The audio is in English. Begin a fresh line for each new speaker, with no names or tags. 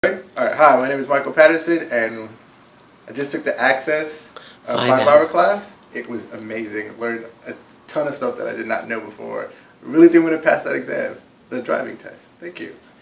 Alright, hi, my name is Michael Patterson, and I just took the Access 5-hour class. It was amazing. Learned a ton of stuff that I did not know before. Really think I'm going to pass that exam, the driving test. Thank you.